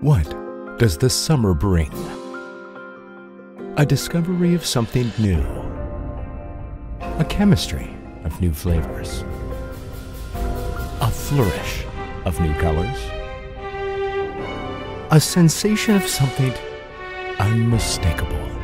What does the summer bring? A discovery of something new. A chemistry of new flavors. A flourish of new colors. A sensation of something unmistakable.